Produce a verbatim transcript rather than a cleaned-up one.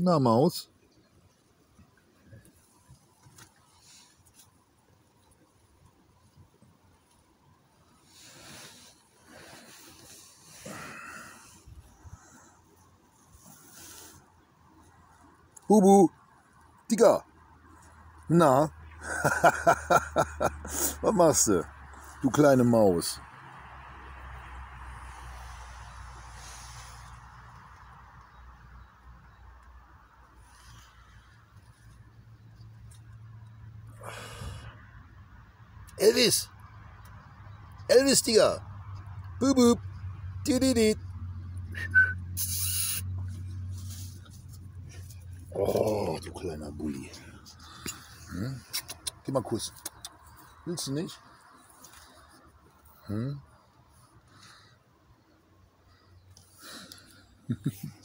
Na, Maus? Bubu, Digga, na, was machst du, du kleine Maus? Elvis, Elvis, Digga, Bubu, dididid. Oh, du kleiner Bulli. Hm? Gib mal einen Kuss. Willst du nicht? Hm?